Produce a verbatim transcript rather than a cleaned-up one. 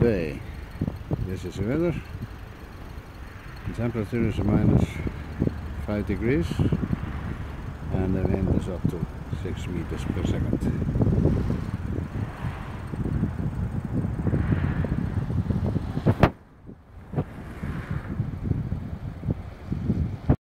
day. This is the weather. The temperature is minus five degrees and the wind is up to six meters per second.